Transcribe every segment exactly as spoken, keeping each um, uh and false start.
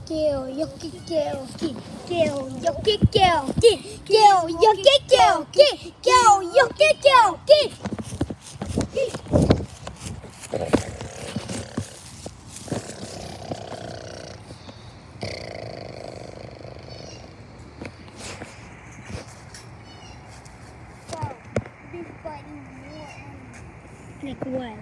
kill, you kill, kill, kill, kill, you kill, kill, kill, kill, you kill, kill, kill, kill, you kill, kill, kill. So, be fighting more enemies. Like what?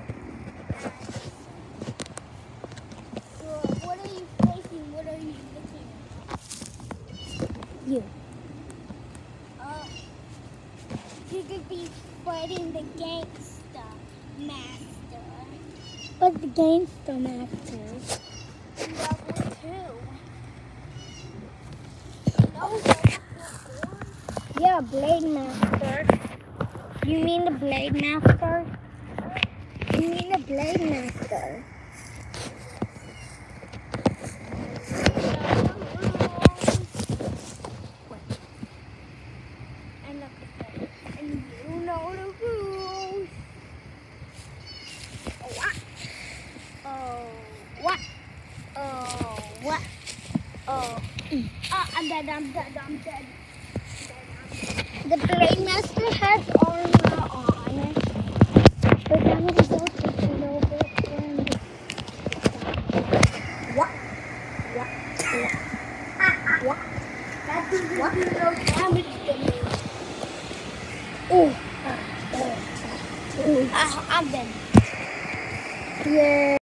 What are you facing? What are you looking at? You. Uh, you could be fighting the gangster master. What's the gangster master? Level two. No, level yeah, blade master. You mean the blade master? You mean the blade master? And you know the rules. Oh, what? Oh, what? Oh, what? Oh, mm. Oh, I'm dead, I'm dead, I'm dead. The Blade Master has armor on, but now he's so just a little bit from the what? What? What? Ah, what? That doesn't what? do no damage to me. Ooh. Uh, uh, uh, I'm dead. Yeah.